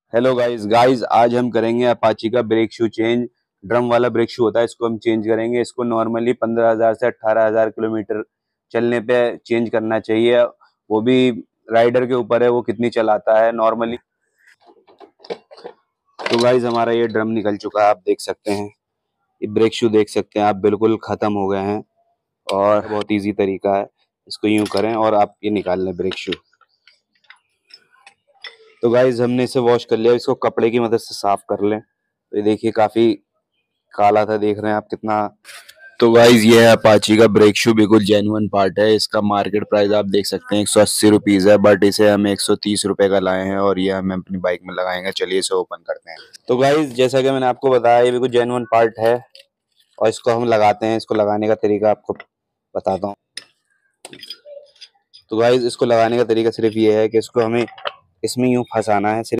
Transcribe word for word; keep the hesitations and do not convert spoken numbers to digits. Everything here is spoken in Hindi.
हेलो गाइस गाइस आज हम करेंगे अपाची का ब्रेक शू चेंज। ड्रम वाला ब्रेक शू होता है, इसको हम चेंज करेंगे। इसको नॉर्मली पंद्रह हज़ार से अठारह हज़ार किलोमीटर चलने पे चेंज करना चाहिए। वो भी राइडर के ऊपर है, वो कितनी चलाता है नॉर्मली। तो गाइस हमारा ये ड्रम निकल चुका है, आप देख सकते हैं। ये ब्रेक शू देख सकते हैं आप, बिल्कुल खत्म हो गए हैं। और बहुत इजी तरीका है, इसको यूं करें और आप ये निकाल लें ब्रेक शू। तो गाइज हमने इसे वॉश कर लिया, इसको कपड़े की मदद से साफ कर लें। तो ये देखिए काफी काला था, देख रहे हैं आप कितना। तो गाइज ये है अपाची का ब्रेक शू, बिल्कुल जेन्युइन पार्ट है। इसका मार्केट प्राइस आप देख सकते हैं एक सौ अस्सी रुपीज है, बट इसे हम एक सौ तीस रुपए का लाए हैं और ये हम अपनी बाइक में लगाएंगे। चलिए इसे ओपन करते हैं। तो गाइज जैसा कि मैंने आपको बताया, ये बिल्कुल जेन्युइन पार्ट है और इसको हम लगाते हैं। इसको लगाने का तरीका आपको बताता हूँ। तो गाइज इसको लगाने का तरीका सिर्फ ये है कि इसको हमें इसमें यूं फंसाना है। सिर्फ